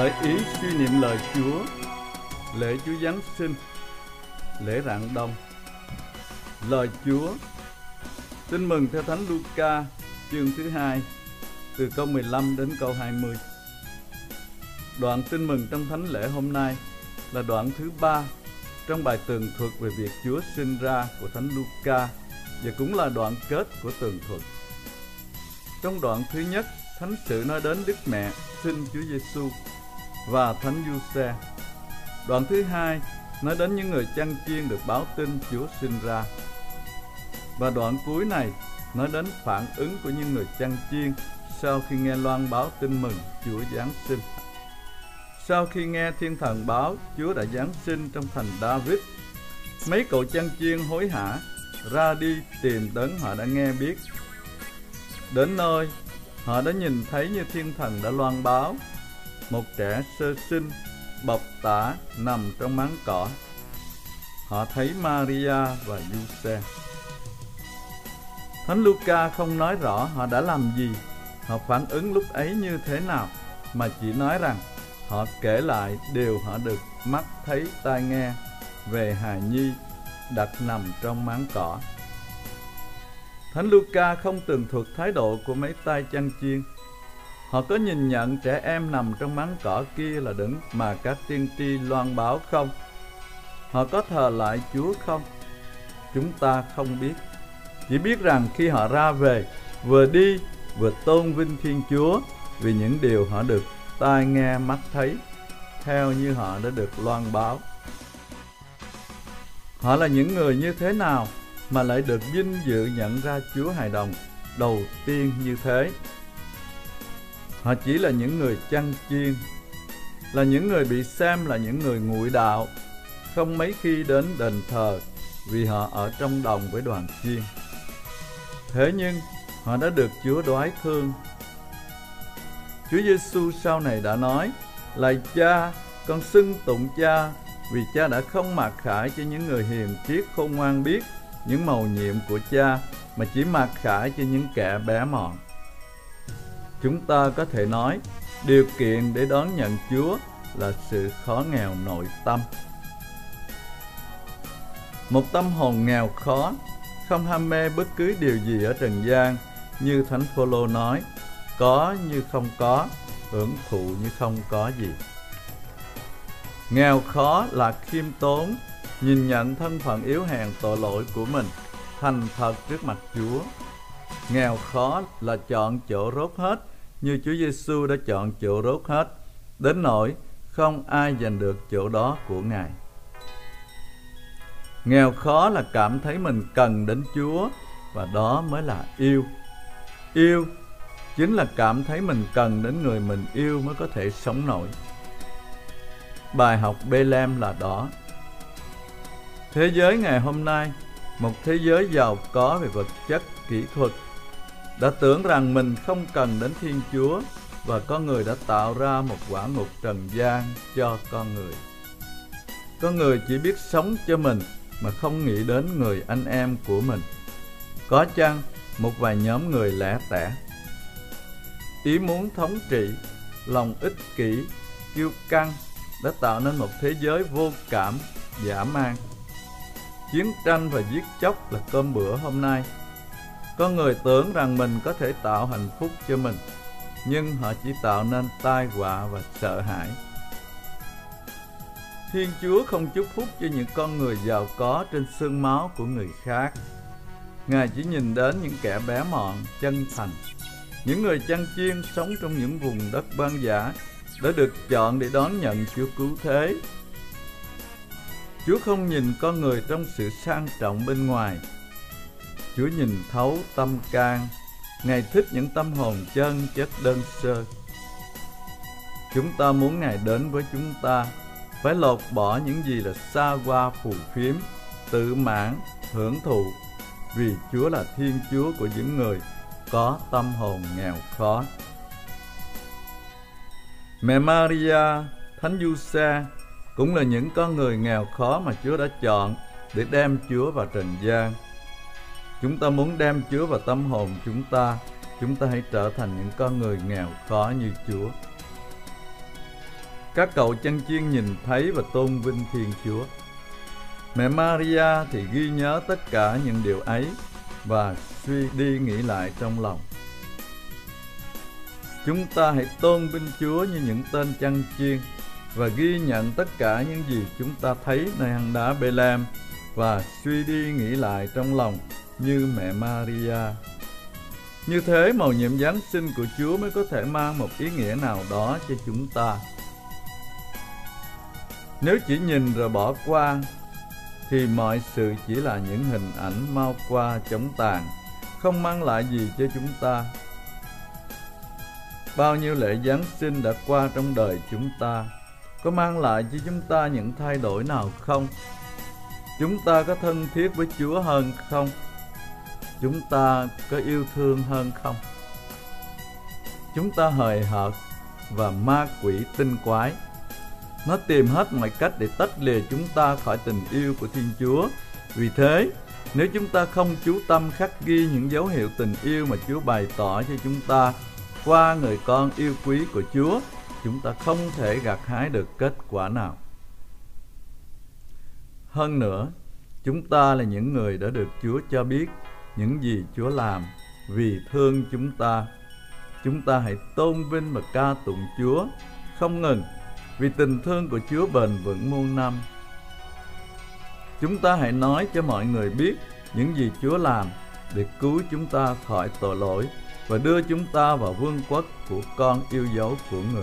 Khởi ý suy niệm lời Chúa. Lễ Chúa Giáng sinh, lễ rạng đông. Lời Chúa. Tin mừng theo Thánh Luca, chương thứ 2, từ câu 15 đến câu 20. Đoạn tin mừng trong thánh lễ hôm nay là đoạn thứ 3 trong bài tường thuật về việc Chúa sinh ra của Thánh Luca, và cũng là đoạn kết của tường thuật. Trong đoạn thứ nhất, thánh sự nói đến Đức Mẹ sinh Chúa Giêsu và Thánh Giuse. Đoạn thứ hai nói đến những người chăn chiên được báo tin Chúa sinh ra. Và đoạn cuối này nói đến phản ứng của những người chăn chiên sau khi nghe loan báo tin mừng Chúa Giáng sinh. Sau khi nghe thiên thần báo Chúa đã Giáng sinh trong thành David, mấy cậu chăn chiên hối hả ra đi tìm đấng họ đã nghe biết. Đến nơi, họ đã nhìn thấy như thiên thần đã loan báo, một trẻ sơ sinh bọc tả nằm trong máng cỏ. Họ thấy Maria và Giuse. Thánh Luca không nói rõ họ đã làm gì, họ phản ứng lúc ấy như thế nào, mà chỉ nói rằng họ kể lại điều họ được mắt thấy tai nghe về hài nhi đặt nằm trong máng cỏ. Thánh Luca không tường thuật thái độ của mấy tay chăn chiên. Họ có nhìn nhận trẻ em nằm trong máng cỏ kia là đấng mà các tiên tri loan báo không? Họ có thờ lại Chúa không? Chúng ta không biết. Chỉ biết rằng khi họ ra về, vừa đi vừa tôn vinh Thiên Chúa vì những điều họ được tai nghe mắt thấy, theo như họ đã được loan báo. Họ là những người như thế nào mà lại được vinh dự nhận ra Chúa hài đồng đầu tiên như thế? Họ chỉ là những người chăn chiên, là những người bị xem là những người nguội đạo, không mấy khi đến đền thờ vì họ ở trong đồng với đoàn chiên. Thế nhưng họ đã được Chúa đoái thương. Chúa Giêsu sau này đã nói: "Lạy Cha, con xưng tụng Cha, vì Cha đã không mặc khải cho những người hiền triết khôn ngoan biết những mầu nhiệm của Cha, mà chỉ mặc khải cho những kẻ bé mọn." Chúng ta có thể nói, điều kiện để đón nhận Chúa là sự khó nghèo nội tâm. Một tâm hồn nghèo khó, không ham mê bất cứ điều gì ở trần gian, như Thánh Phaolô nói, có như không có, hưởng thụ như không có gì. Nghèo khó là khiêm tốn, nhìn nhận thân phận yếu hèn tội lỗi của mình, thành thật trước mặt Chúa. Nghèo khó là chọn chỗ rốt hết, như Chúa Giêsu đã chọn chỗ rốt hết, đến nỗi không ai giành được chỗ đó của Ngài. Nghèo khó là cảm thấy mình cần đến Chúa, và đó mới là yêu. Yêu chính là cảm thấy mình cần đến người mình yêu mới có thể sống nổi. Bài học Bê-lem là đó. Thế giới ngày hôm nay, một thế giới giàu có về vật chất, kỹ thuật, đã tưởng rằng mình không cần đến Thiên Chúa, và con người đã tạo ra một quả ngục trần gian cho con người. Con người chỉ biết sống cho mình mà không nghĩ đến người anh em của mình. Có chăng một vài nhóm người lẻ tẻ. Ý muốn thống trị, lòng ích kỷ, kiêu căng đã tạo nên một thế giới vô cảm, dã man. Chiến tranh và giết chóc là cơm bữa hôm nay. Con người tưởng rằng mình có thể tạo hạnh phúc cho mình, nhưng họ chỉ tạo nên tai họa và sợ hãi. Thiên Chúa không chúc phúc cho những con người giàu có trên xương máu của người khác. Ngài chỉ nhìn đến những kẻ bé mọn, chân thành, những người chăn chiên sống trong những vùng đất hoang dã đã được chọn để đón nhận Chúa cứu thế. Chúa không nhìn con người trong sự sang trọng bên ngoài. Chúa nhìn thấu tâm can. Ngài thích những tâm hồn chân chất đơn sơ. Chúng ta muốn Ngài đến với chúng ta, phải lột bỏ những gì là xa hoa phù phiếm, tự mãn, hưởng thụ, vì Chúa là Thiên Chúa của những người có tâm hồn nghèo khó. Mẹ Maria, Thánh Giuse cũng là những con người nghèo khó mà Chúa đã chọn để đem Chúa vào trần gian. Chúng ta muốn đem Chúa vào tâm hồn chúng ta hãy trở thành những con người nghèo khó như Chúa. Các cậu chăn chiên nhìn thấy và tôn vinh Thiên Chúa. Mẹ Maria thì ghi nhớ tất cả những điều ấy và suy đi nghĩ lại trong lòng. Chúng ta hãy tôn vinh Chúa như những tên chăn chiên và ghi nhận tất cả những gì chúng ta thấy nơi hang đá Bê-lem và suy đi nghĩ lại trong lòng như mẹ Maria. Như thế, mầu nhiệm Giáng sinh của Chúa mới có thể mang một ý nghĩa nào đó cho chúng ta. Nếu chỉ nhìn rồi bỏ qua, thì mọi sự chỉ là những hình ảnh mau qua chóng tàn, không mang lại gì cho chúng ta. Bao nhiêu lễ Giáng sinh đã qua trong đời chúng ta, có mang lại cho chúng ta những thay đổi nào không? Chúng ta có thân thiết với Chúa hơn không? Chúng ta có yêu thương hơn không? Chúng ta hời hợt và ma quỷ tinh quái. Nó tìm hết mọi cách để tách lìa chúng ta khỏi tình yêu của Thiên Chúa. Vì thế, nếu chúng ta không chú tâm khắc ghi những dấu hiệu tình yêu mà Chúa bày tỏ cho chúng ta qua người con yêu quý của Chúa, chúng ta không thể gặt hái được kết quả nào. Hơn nữa, chúng ta là những người đã được Chúa cho biết những gì Chúa làm vì thương chúng ta. Chúng ta hãy tôn vinh và ca tụng Chúa không ngừng, vì tình thương của Chúa bền vững muôn năm. Chúng ta hãy nói cho mọi người biết những gì Chúa làm để cứu chúng ta khỏi tội lỗi và đưa chúng ta vào vương quốc của con yêu dấu của người.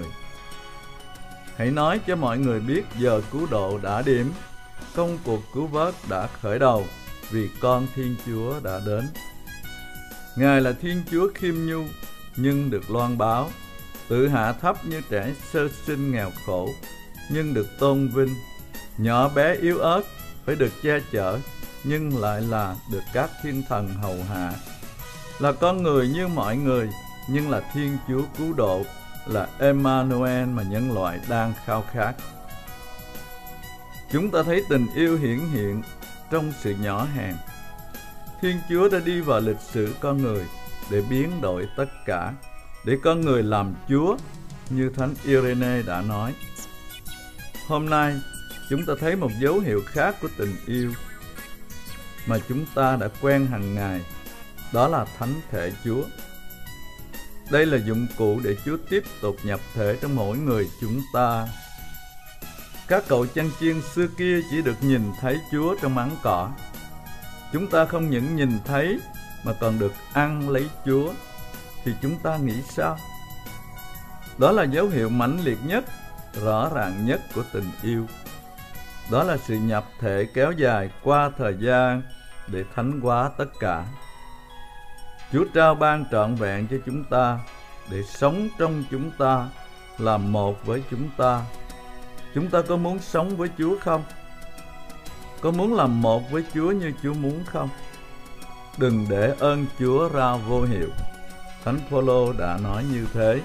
Hãy nói cho mọi người biết giờ cứu độ đã điểm, công cuộc cứu vớt đã khởi đầu, vì con Thiên Chúa đã đến. Ngài là Thiên Chúa khiêm nhu nhưng được loan báo, tự hạ thấp như trẻ sơ sinh nghèo khổ nhưng được tôn vinh, nhỏ bé yếu ớt phải được che chở nhưng lại là được các thiên thần hầu hạ, là con người như mọi người nhưng là Thiên Chúa cứu độ, là Emmanuel mà nhân loại đang khao khát. Chúng ta thấy tình yêu hiển hiện trong sự nhỏ hèn. Thiên Chúa đã đi vào lịch sử con người để biến đổi tất cả, để con người làm Chúa, như Thánh Irene đã nói. Hôm nay, chúng ta thấy một dấu hiệu khác của tình yêu mà chúng ta đã quen hàng ngày, đó là Thánh Thể Chúa. Đây là dụng cụ để Chúa tiếp tục nhập thể trong mỗi người chúng ta. Các cậu chăn chiên xưa kia chỉ được nhìn thấy Chúa trong máng cỏ. Chúng ta không những nhìn thấy mà còn được ăn lấy Chúa, thì chúng ta nghĩ sao? Đó là dấu hiệu mãnh liệt nhất, rõ ràng nhất của tình yêu. Đó là sự nhập thể kéo dài qua thời gian để thánh hóa tất cả. Chúa trao ban trọn vẹn cho chúng ta để sống trong chúng ta, làm một với chúng ta. Chúng ta có muốn sống với Chúa không? Có muốn làm một với Chúa như Chúa muốn không? Đừng để ơn Chúa ra vô hiệu. Thánh Phaolô đã nói như thế.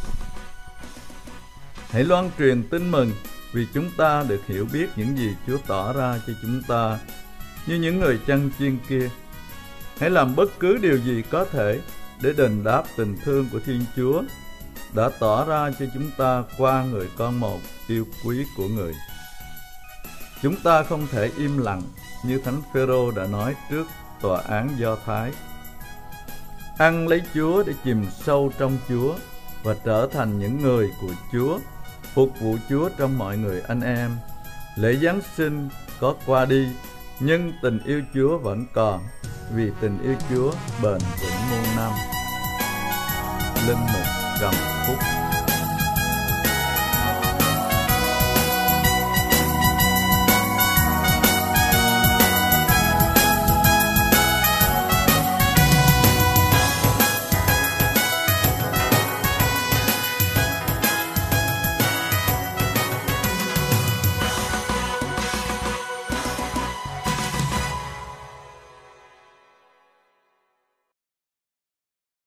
Hãy loan truyền tin mừng, vì chúng ta được hiểu biết những gì Chúa tỏ ra cho chúng ta, như những người chăn chiên kia. Hãy làm bất cứ điều gì có thể để đền đáp tình thương của Thiên Chúa đã tỏ ra cho chúng ta qua người con một yêu quý của người. Chúng ta không thể im lặng như Thánh Phêrô đã nói trước tòa án Do Thái. Ăn lấy Chúa để chìm sâu trong Chúa và trở thành những người của Chúa, phục vụ Chúa trong mọi người anh em. Lễ Giáng sinh có qua đi, nhưng tình yêu Chúa vẫn còn, vì tình yêu Chúa bền vững muôn năm. Linh mục Trầm Phúc.